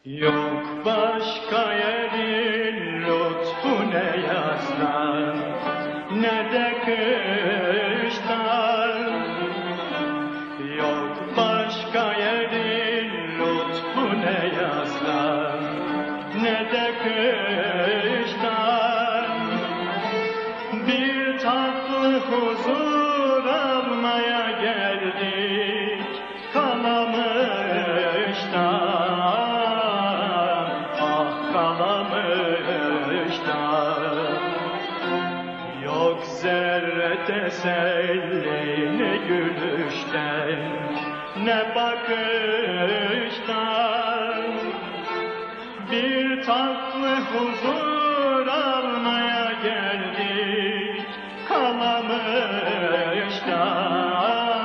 Yok başka yerin lütfu ne yazdan ne de kıştan. Yok başka yerin lütfu ne yazdan ne de kıştan. Bir tatlı huzur almaya geldik Kalamış'tan. Yok zerre teselli ne gülüşten ne bakıştan. Bir tatlı huzur almaya geldik Kalamış'tan.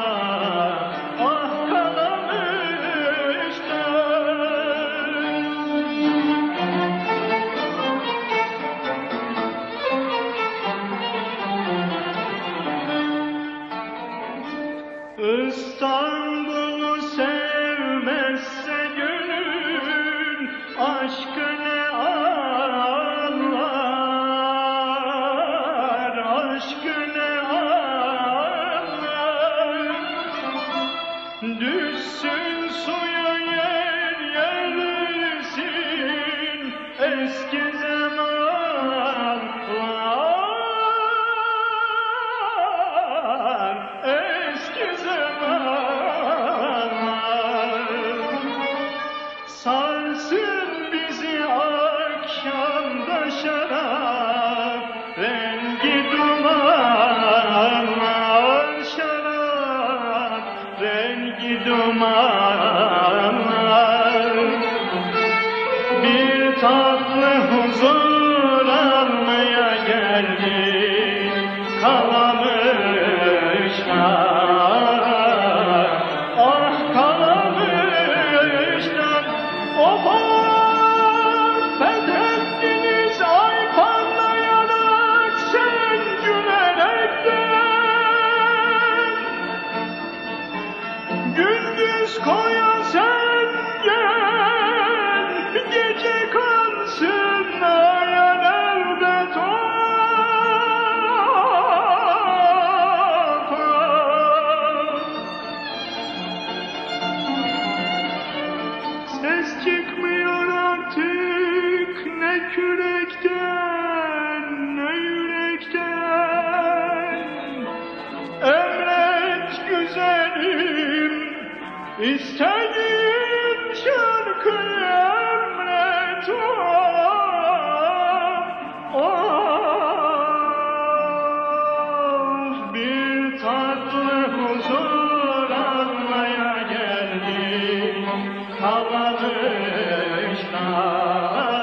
İstanbul'u sevmezse gönül aşkı ne anlar, aşkı ne anlar. Düşsün suya yer yersin eski zamanlar. Sarsın bizi akşamda şarap rengi dumanlar, şarap rengi dumanlar. Bir tatlı huzur almaya geldik Kalamış'tan. Fethettiniz ay parlayarak sen gülerekten. Gündüz koya sen gel, gece kansın ayan elbet o. Ses çıkmıyor artık ne kürekten ne yürekten. Emret güzelim istediğin şarkıyı emret. Bir tatlı huzur almaya geldik Kalamış'tan.